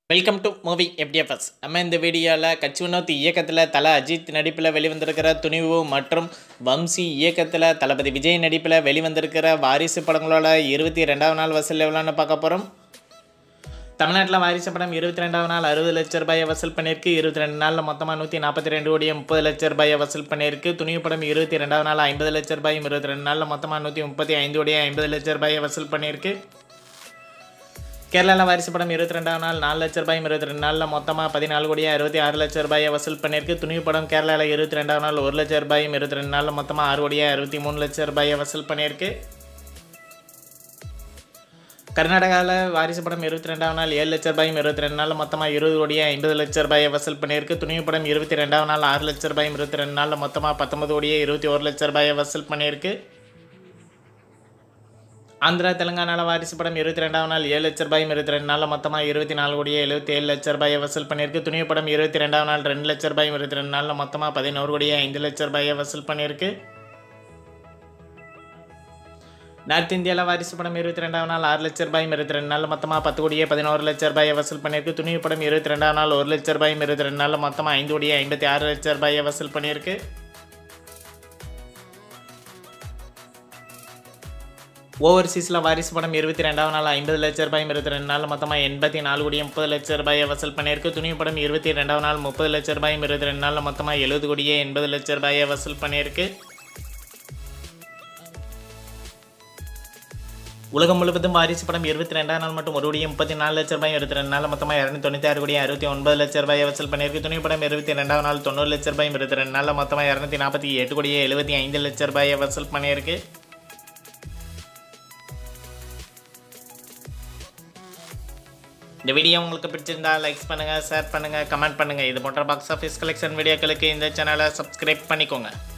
Welcome to movie FDFS. நம்ம இந்த வீடியோவில் கட்சிவினோத் இயக்கத்தில் தல அஜித் நடிப்பில் வெளிவந்திருக்கிற துணிவு மற்றும் வம்சி இயக்கத்தில் தளபதி விஜய் நடிப்பில் வெளிவந்திருக்கிற வாரிசு படங்களோட 22வது நாள் வசூல் எவ்வளோன்னு பார்க்க போகிறோம். தமிழ்நாட்டில் வாரிசு படம் 22வது நாள் 60 லட்ச ரூபாயை வசூல் பண்ணியிருக்கு. 22 நாளில் மொத்தமாக 142 கோடியே 30 லட்ச ரூபாயை வசூல் பண்ணியிருக்கு. துணிவு படம் 22வது நாள் 50 லட்ச ரூபாயும் 22 நாளில் மொத்தமாக 135 கோடியே 50 லட்ச ரூபாயை வசூல் பண்ணியிருக்கு. கேரளாவில் வாரிசு படம் 22வது நாள் 4 லட்ச ரூபாயும் 22 நாளில் மொத்தமாக 14 கோடியே 66 லட்ச ரூபாயை வசூல் பண்ணியிருக்கு. துணிவு படம் கேரளாவில் 22வது நாள் 1 லட்ச ரூபாயும் 22 நாளில் மொத்தமாக 6 கோடியே 63 லட்ச ரூபாயை வசூல் பண்ணியிருக்கு. கர்நாடகாவில் வாரிசு படம் 22வது நாள் 7 லட்ச ரூபாயும் 22 நாளில் மொத்தமாக 20 கோடியே 50 லட்ச ரூபாயை வசூல் பண்ணியிருக்கு. துணிவு படம் 22வது நாள் 6 லட்ச ரூபாயும் 22 நாளில் மொத்தமாக 19 கோடியே 21 லட்ச ரூபாயை வசூல் பண்ணியிருக்கு. ஆந்திரா தெலுங்கானாவில் வாரிசு படம் 22வது நாள் 7 லட்ச ரூபாயும் 22 நாளில் மொத்தமாக 24 கோடியே 77 லட்ச ரூபாயை வசூல் பண்ணியிருக்கு. துணிவு படம் 22வது நாள் 2 லட்ச ரூபாயும் 22 நாளில் மொத்தமாக 11 கோடியே 5 லட்ச ரூபாயை வசூல் பண்ணியிருக்கு. நார்த் இந்தியாவில் வாரிசு படம் 22வது நாள் 6 லட்ச ரூபாயும் 22 நாளில் மொத்தமாக 10 கோடியே 11 லட்ச ரூபாயை வசூல் பண்ணியிருக்கு. துணிவு படம் 22வது நாள் 1 லட்ச ரூபாயும் 22 நாளில் மொத்தமாக 5 கோடியே 56 லட்ச ரூபாயை வசூல் பண்ணியிருக்கு. ஓவர்சீஸில் வாரிசு படம் 22வது நாள் 50 லட்ச ரூபாயும் 22 நாளில் மொத்தமாக 84 கோடியே 30 லட்ச ரூபாயை வசூல் பண்ணியிருக்கு. துணிவு படம் 22வது நாள் 30 லட்ச ரூபாயும் 22 நாளில் மொத்தமாக 70 கோடியே 80 லட்ச ரூபாயை வசூல் பண்ணியிருக்கு. உலகம் முழுவதும் வாரிசு படம் 22வது நாள் மட்டும் 1 கோடியே 34 லட்ச ரூபாயும் 22 நாளில் மொத்தமாக 296 கோடியே 69 லட்ச ரூபாயை வசூல் பண்ணியிருக்கு. துணிவு படம் 22வது நாள் 90 லட்ச ரூபாயும் 22 நாளில் மொத்தமாக 248 கோடியே 75 லட்ச ரூபாயை வசூல் பண்ணியிருக்கு. இந்த வீடியோ உங்களுக்கு பிடிச்சிருந்தா லைக்ஸ் பண்ணுங்கள், ஷேர் பண்ணுங்கள், கமெண்ட் பண்ணுங்கள். இது போன்ற பாக்ஸ் ஆஃபீஸ் கலெக்ஷன் வீடியோக்களுக்கு இந்த சேனலை சப்ஸ்கிரைப் பண்ணிக்கோங்க.